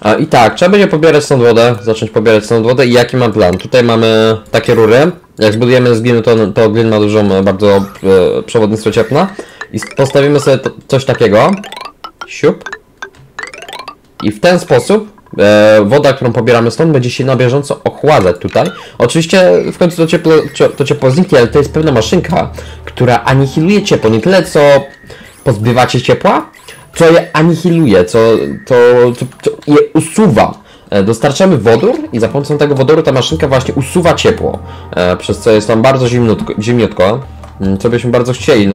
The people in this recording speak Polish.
I tak, trzeba będzie pobierać stąd wodę, zacząć pobierać stąd wodę i jaki mam plan? Tutaj mamy takie rury, jak zbudujemy z gliny, to glin ma dużą, bardzo przewodnictwo cieplne i postawimy sobie coś takiego, siup, i w ten sposób woda, którą pobieramy stąd, będzie się na bieżąco ochładzać tutaj. Oczywiście w końcu to ciepło zniknie, ale to jest pewna maszynka, która anihiluje ciepło, nie tyle co pozbywacie ciepła, co je anihiluje, co je usuwa. Dostarczamy wodór i za pomocą tego wodoru ta maszynka właśnie usuwa ciepło, przez co jest tam bardzo zimniutko, co byśmy bardzo chcieli.